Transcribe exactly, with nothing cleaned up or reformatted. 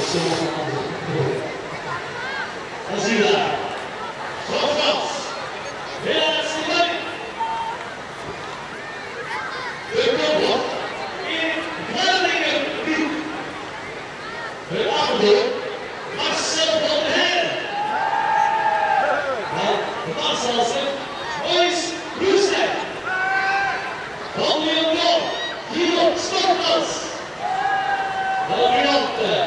Dan zien we daar. Schotgans. Helaas niet mee. De koploop in Groningen. Het afdeel. Marcel van der Heijden. Dan Marcelsen. Boys Roestek. Van Leon Blom. Guido Schotgans. Variante.